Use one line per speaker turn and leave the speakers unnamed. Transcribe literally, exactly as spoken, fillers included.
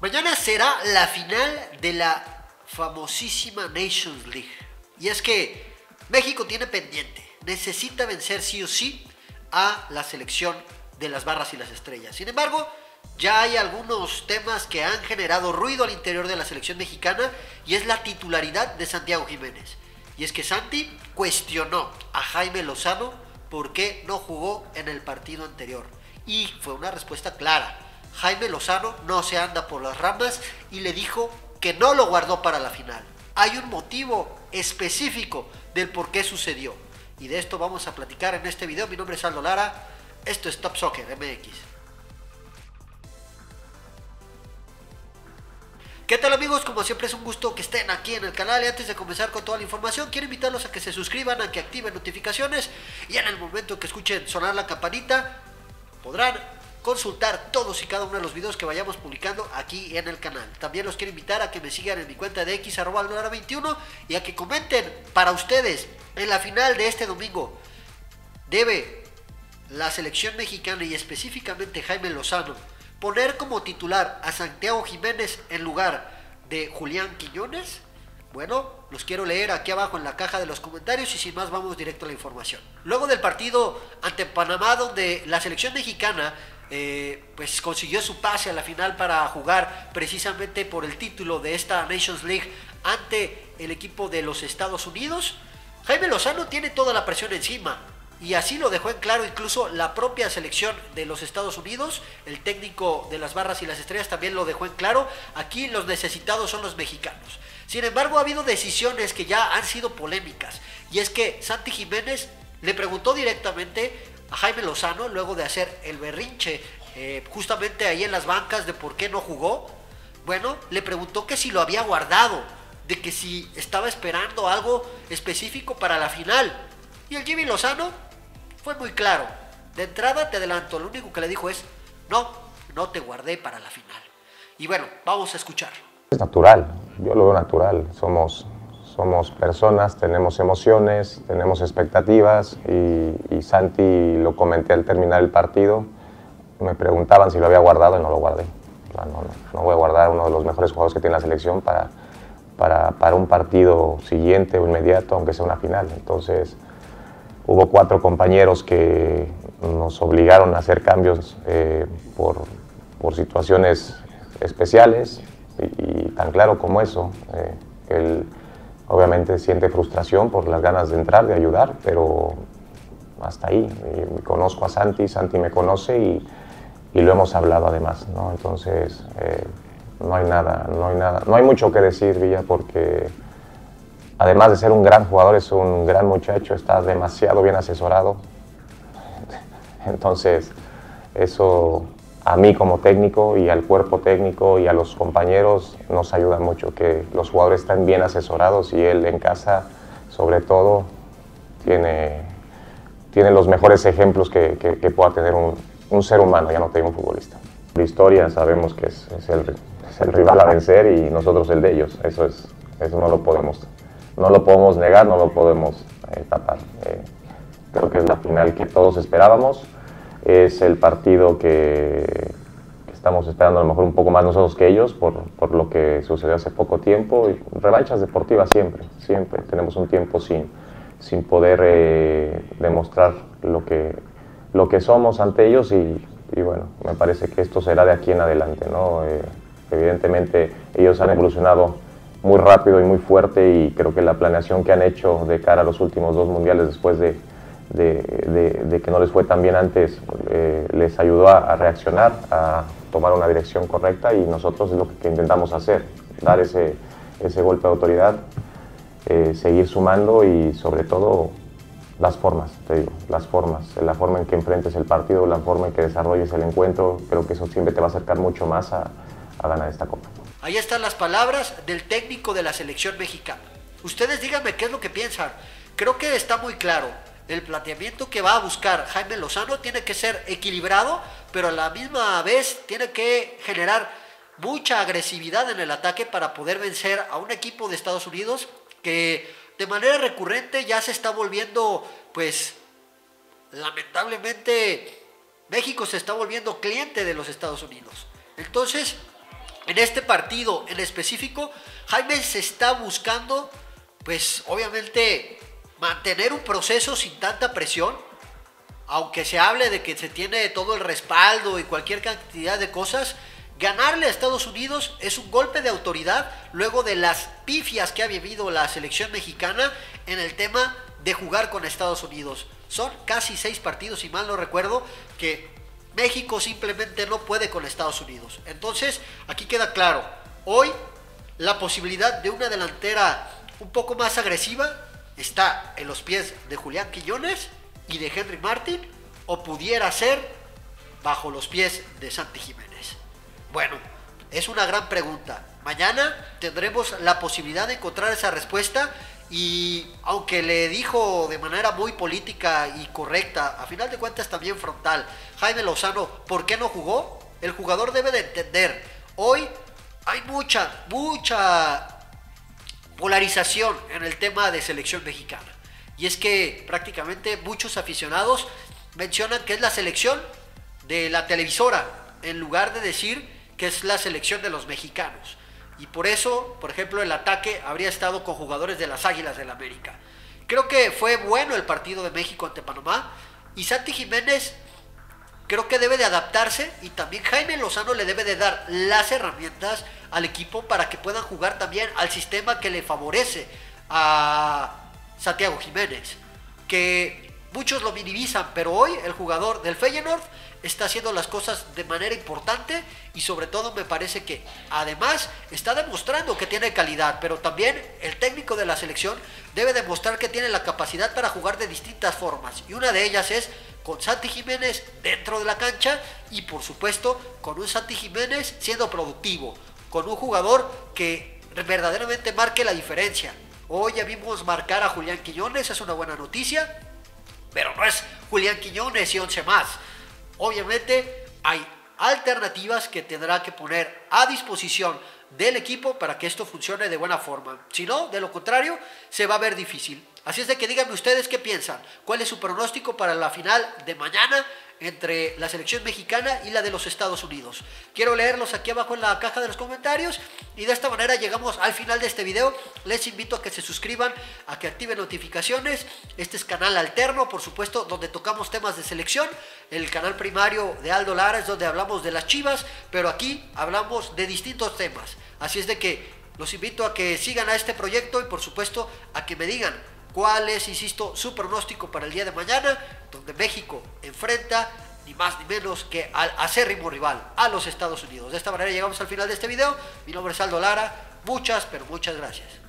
Mañana será la final de la famosísima Nations League. Y es que México tiene pendiente, necesita vencer sí o sí a la selección de las barras y las estrellas. Sin embargo, ya hay algunos temas que han generado ruido al interior de la selección mexicana y es la titularidad de Santiago Jiménez. Y es que Santi cuestionó a Jaime Lozano por qué no jugó en el partido anterior. Y fue una respuesta clara. Jaime Lozano no se anda por las ramas y le dijo que no lo guardó para la final. Hay un motivo específico del por qué sucedió. Y de esto vamos a platicar en este video. Mi nombre es Aldo Lara. Esto es Top Soccer M X. ¿Qué tal, amigos? Como siempre es un gusto que estén aquí en el canal. Y antes de comenzar con toda la información, quiero invitarlos a que se suscriban, a que activen notificaciones. Y en el momento que escuchen sonar la campanita, podrán consultar todos y cada uno de los videos que vayamos publicando aquí en el canal. También los quiero invitar a que me sigan en mi cuenta de X, arroba aldo lara veintiuno, y a que comenten para ustedes en la final de este domingo. ¿Debe la selección mexicana y específicamente Jaime Lozano poner como titular a Santiago Jiménez en lugar de Julián Quiñones? Bueno, los quiero leer aquí abajo en la caja de los comentarios y sin más vamos directo a la información. Luego del partido ante Panamá, donde la selección mexicana eh, pues consiguió su pase a la final para jugar precisamente por el título de esta Nations League ante el equipo de los Estados Unidos, Jaime Lozano tiene toda la presión encima. Y así lo dejó en claro incluso la propia selección de los Estados Unidos. El técnico de las barras y las estrellas también lo dejó en claro. Aquí los necesitados son los mexicanos. Sin embargo, ha habido decisiones que ya han sido polémicas. Y es que Santi Jiménez le preguntó directamente a Jaime Lozano, luego de hacer el berrinche eh, justamente ahí en las bancas de por qué no jugó. Bueno, le preguntó que si lo había guardado, de que si estaba esperando algo específico para la final. Y el Jimmy Lozano fue muy claro. De entrada te adelanto, lo único que le dijo es: no, no te guardé para la final. Y bueno, vamos a escuchar.
Es natural, yo lo veo natural. Somos, somos personas, tenemos emociones, tenemos expectativas y, y Santi, lo comenté al terminar el partido, me preguntaban si lo había guardado y no lo guardé. O sea, no, no, no voy a guardar a uno de los mejores jugadores que tiene la selección para, para, para un partido siguiente o inmediato, aunque sea una final. Entonces, hubo cuatro compañeros que nos obligaron a hacer cambios eh, por, por situaciones especiales y, y tan claro como eso. Eh, él obviamente siente frustración por las ganas de entrar, de ayudar, pero hasta ahí. Eh, conozco a Santi, Santi me conoce y, y lo hemos hablado además, ¿no? Entonces eh, no hay nada, no hay nada, no hay mucho que decir, Villa, porque además de ser un gran jugador, es un gran muchacho, está demasiado bien asesorado. Entonces, eso a mí como técnico y al cuerpo técnico y a los compañeros nos ayuda mucho, que los jugadores estén bien asesorados y él en casa, sobre todo, tiene, tiene los mejores ejemplos que, que, que pueda tener un, un ser humano, ya no te digo un futbolista. Por historia sabemos que es, es, el, es el rival a vencer y nosotros el de ellos, eso, es, eso no lo podemos No lo podemos negar, no lo podemos eh, tapar. Eh, creo que es la final que todos esperábamos. Es el partido que, que estamos esperando a lo mejor un poco más nosotros que ellos por, por lo que sucedió hace poco tiempo. Y revanchas deportivas siempre, siempre. Tenemos un tiempo sin, sin poder eh, demostrar lo que, lo que somos ante ellos y, y bueno, me parece que esto será de aquí en adelante, ¿no? Eh, evidentemente ellos han evolucionado muy rápido y muy fuerte y creo que la planeación que han hecho de cara a los últimos dos mundiales después de, de, de, de que no les fue tan bien antes eh, les ayudó a, a reaccionar, a tomar una dirección correcta y nosotros es lo que, que intentamos hacer, dar ese, ese golpe de autoridad, eh, seguir sumando y sobre todo las formas, te digo, las formas, la forma en que enfrentes el partido, la forma en que desarrolles el encuentro, creo que eso siempre te va a acercar mucho más a, a ganar esta copa.
Ahí están las palabras del técnico de la selección mexicana. Ustedes díganme qué es lo que piensan. Creo que está muy claro. El planteamiento que va a buscar Jaime Lozano tiene que ser equilibrado, pero a la misma vez tiene que generar mucha agresividad en el ataque para poder vencer a un equipo de Estados Unidos que de manera recurrente ya se está volviendo, pues, lamentablemente, México se está volviendo cliente de los Estados Unidos. Entonces, en este partido en específico, Jaime se está buscando, pues obviamente, mantener un proceso sin tanta presión, aunque se hable de que se tiene todo el respaldo y cualquier cantidad de cosas. Ganarle a Estados Unidos es un golpe de autoridad luego de las pifias que ha vivido la selección mexicana en el tema de jugar con Estados Unidos. Son casi seis partidos, si mal no recuerdo, que México simplemente no puede con Estados Unidos. Entonces, aquí queda claro, hoy la posibilidad de una delantera un poco más agresiva está en los pies de Julián Quiñones y de Henry Martin, o pudiera ser bajo los pies de Santi Jiménez. Bueno, es una gran pregunta. Mañana tendremos la posibilidad de encontrar esa respuesta, y aunque le dijo de manera muy política y correcta, a final de cuentas también frontal, Jaime Lozano, ¿por qué no jugó? El jugador debe de entender, hoy hay mucha, mucha polarización en el tema de selección mexicana. Y es que prácticamente muchos aficionados mencionan que es la selección de la televisora, en lugar de decir que es la selección de los mexicanos. Y por eso, por ejemplo, el ataque habría estado con jugadores de las Águilas del América. Creo que fue bueno el partido de México ante Panamá, y Santi Jiménez creo que debe de adaptarse, y también Jaime Lozano le debe de dar las herramientas al equipo para que puedan jugar también al sistema que le favorece a Santiago Jiménez, que muchos lo minimizan, pero hoy el jugador del Feyenoord está haciendo las cosas de manera importante, y sobre todo me parece que además está demostrando que tiene calidad, pero también el técnico de la selección debe demostrar que tiene la capacidad para jugar de distintas formas, y una de ellas es con Santi Jiménez dentro de la cancha, y por supuesto con un Santi Jiménez siendo productivo, con un jugador que verdaderamente marque la diferencia. Hoy ya vimos marcar a Julián Quiñones, es una buena noticia, pero no es Julián Quiñones y once más. Obviamente hay alternativas que tendrá que poner a disposición del equipo para que esto funcione de buena forma. Si no, de lo contrario, se va a ver difícil. Así es de que díganme ustedes qué piensan. ¿Cuál es su pronóstico para la final de mañana entre la selección mexicana y la de los Estados Unidos? Quiero leerlos aquí abajo en la caja de los comentarios, y de esta manera llegamos al final de este video. Les invito a que se suscriban, a que activen notificaciones. Este es canal alterno, por supuesto, donde tocamos temas de selección. El canal primario de Aldo Lara es donde hablamos de las Chivas, pero aquí hablamos de distintos temas. Así es de que los invito a que sigan a este proyecto, y por supuesto a que me digan cuál es, insisto, su pronóstico para el día de mañana, donde México enfrenta ni más ni menos que al acérrimo rival, a los Estados Unidos. De esta manera llegamos al final de este video. Mi nombre es Aldo Lara. Muchas, pero muchas gracias.